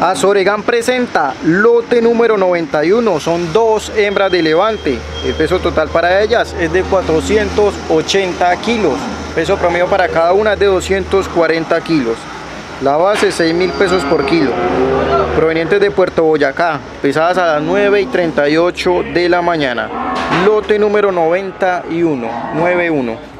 Azoregán presenta lote número 91, son 2 hembras de levante. El peso total para ellas es de 480 kilos. Peso promedio para cada una es de 240 kilos. La base 6.000 pesos por kilo. Provenientes de Puerto Boyacá, pesadas a las 9:38 de la mañana. Lote número 91.